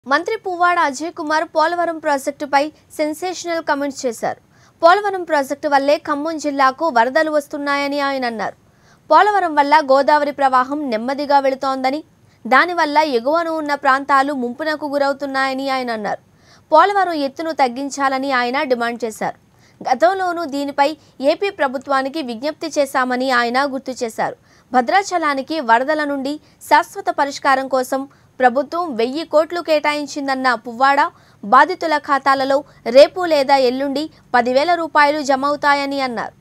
మంత్రి పువ్వాడ అజయ్ కుమార్ పోలవరం ప్రాజెక్టుపై sensational comments చేశారు. పోలవరం ప్రాజెక్టు వల్లే ఖమ్మం జిల్లాకు వరదలు వస్తున్నాయని ఆయన అన్నారు. పోలవరం వల్ల గోదావరి ప్రవాహం నెమ్మదిగా వెళుతోందని, దానివల్ల ఎగువన ఉన్న ప్రాంతాలు ముంపునకు గురవుతున్నాయని ఆయన అన్నారు. పోలవరం ఎత్తును తగ్గించాలని ఆయన డిమాండ్ చేశారు. గతంలోనూ దీనిపై ఏపీ ప్రభుత్వానికి విజ్ఞప్తి చేశామని ఆయన గుర్తు చేశారు. భద్రాచలానికి వరదల నుండి శాశ్వత పరిష్కారం కోసం ప్రభుత్వం 1000 కోట్లు కేటాయించిందన్న పువ్వాడ, బాధితుల ఖాతాలలో రేపు లేదా ఎల్లుండి 10,000 రూపాయలు జమ అవుతాయని అన్నారు.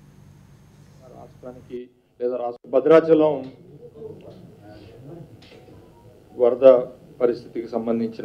భద్రాచలం వరద పరిస్థితికి సంబంధించిన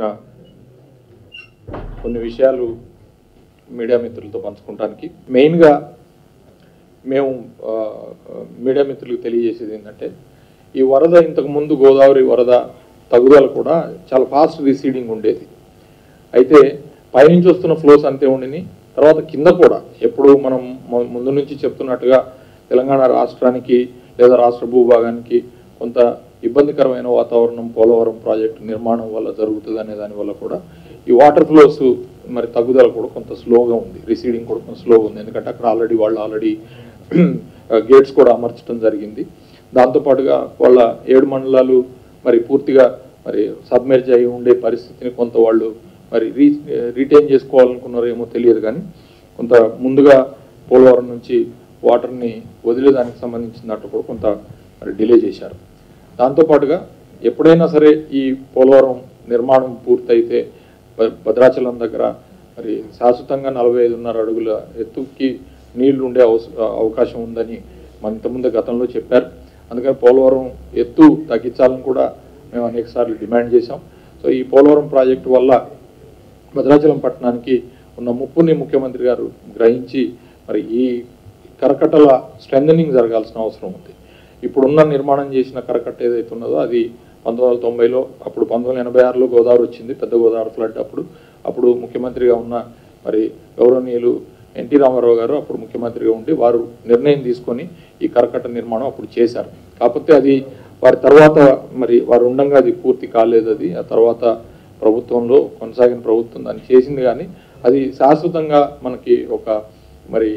కొన్ని విషయాలు మీడియా మిత్రులతో పంచుకోవడానికి మెయిన్గా మేము మీడియా మిత్రులకు తెలియజేసేది ఏంటంటే, ఈ వరద ఇంతకుముందు గోదావరి వరద తగుదల కూడా చాలా ఫాస్ట్ రిసీడింగ్ ఉండేది. అయితే పైనుంచి వస్తున్న ఫ్లోస్ అంతే ఉండిని, తర్వాత కింద కూడా ఎప్పుడు మనం ముందు నుంచి చెప్తున్నట్టుగా తెలంగాణ రాష్ట్రానికి లేదా రాష్ట్ర భూభాగానికి కొంత ఇబ్బందికరమైన వాతావరణం పోలవరం ప్రాజెక్టు నిర్మాణం వల్ల జరుగుతుంది అనే దానివల్ల కూడా ఈ వాటర్ ఫ్లోస్ మరి తగ్గుదల కూడా కొంత స్లోగా ఉంది, రిసీడింగ్ కూడా కొంత స్లోగా ఉంది. ఎందుకంటే అక్కడ ఆల్రెడీ గేట్స్ కూడా అమర్చడం జరిగింది. దాంతోపాటుగా వాళ్ళ 7 మండలాలు మరి పూర్తిగా మరి సబ్మెర్జ్ అయి ఉండే పరిస్థితిని కొంత వాళ్ళు మరి రిటైన్ చేసుకోవాలనుకున్నారో ఏమో తెలియదు, కానీ కొంత ముందుగా పోలవరం నుంచి వాటర్ని వదిలేదానికి సంబంధించినట్టు కూడా కొంత మరి డిలే చేశారు. దాంతోపాటుగా ఎప్పుడైనా సరే ఈ పోలవరం నిర్మాణం పూర్తయితే భద్రాచలం దగ్గర మరి శాశ్వతంగా 45.5 అడుగుల ఎత్తుకి నీళ్లు ఉండే అవకాశం ఉందని మన ఇంతకుముందు గతంలో చెప్పారు. అందుకని పోలవరం ఎత్తు తగ్గించాలని కూడా మేము అనేక సార్లు డిమాండ్ చేశాం. సో ఈ పోలవరం ప్రాజెక్టు వల్ల భద్రాచలం పట్టణానికి ఉన్న ముప్పుని ముఖ్యమంత్రి గారు గ్రహించి మరి ఈ కరకట్టల స్ట్రెంథనింగ్ జరగాల్సిన అవసరం ఉంది. ఇప్పుడున్న నిర్మాణం చేసిన కరకట్ట ఏదైతే ఉన్నదో అది 1990లో, అప్పుడు 1986లో గోదావరి వచ్చింది, పెద్ద గోదావరి ఫ్లడ్. అప్పుడు ముఖ్యమంత్రిగా ఉన్న మరి గౌరవనీయులు ఎన్టీ రామారావు గారు అప్పుడు ముఖ్యమంత్రిగా ఉండి వారు నిర్ణయం తీసుకొని ఈ కరకట్ట నిర్మాణం అప్పుడు చేశారు. కాకపోతే అది వారి తర్వాత మరి వారు ఉండగా అది పూర్తి కాలేదు. అది ఆ తర్వాత ప్రభుత్వంలో కొనసాగిన ప్రభుత్వం దాన్ని చేసింది, కానీ అది శాశ్వతంగా మనకి ఒక మరి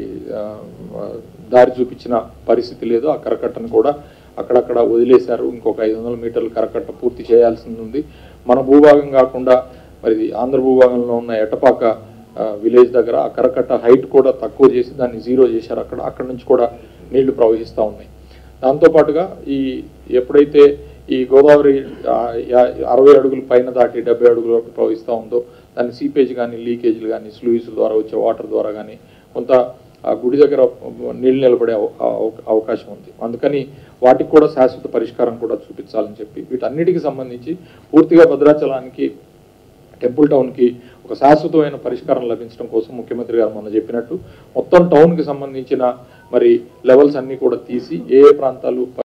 దారి చూపించిన పరిస్థితి లేదు. ఆ కరకట్టను కూడా అక్కడక్కడ వదిలేశారు. ఇంకొక 500 మీటర్ల కరకట్ట పూర్తి చేయాల్సింది ఉంది. మన భూభాగం కాకుండా మరి ఆంధ్ర భూభాగంలో ఉన్న ఎటపాక విలేజ్ దగ్గర ఆ కరకట్ట హైట్ కూడా తక్కువ చేసి దాన్ని 0 చేశారు. అక్కడ నుంచి కూడా నీళ్లు ప్రవహిస్తూ ఉన్నాయి. దాంతోపాటుగా ఎప్పుడైతే ఈ గోదావరి 60 అడుగుల పైన దాటి 70 అడుగుల వరకు ప్రవహిస్తూ ఉందో దాన్ని సీపేజ్ కానీ, లీకేజీలు కానీ, స్లూయిస్ ద్వారా వచ్చే వాటర్ ద్వారా కానీ కొంత ఆ గుడి దగ్గర నీళ్ళు నిలబడే అవకాశం ఉంది. అందుకని వాటికి కూడా శాశ్వత పరిష్కారం కూడా చూపించాలని చెప్పి వీటన్నిటికి సంబంధించి పూర్తిగా భద్రాచలానికి, టెంపుల్ టౌన్కి ఒక శాశ్వతమైన పరిష్కారం లభించడం కోసం ముఖ్యమంత్రి గారు మొన్న చెప్పినట్టు మొత్తం టౌన్కి సంబంధించిన మరి లెవెల్స్ అన్నీ కూడా తీసి ఏ ప్రాంతాలు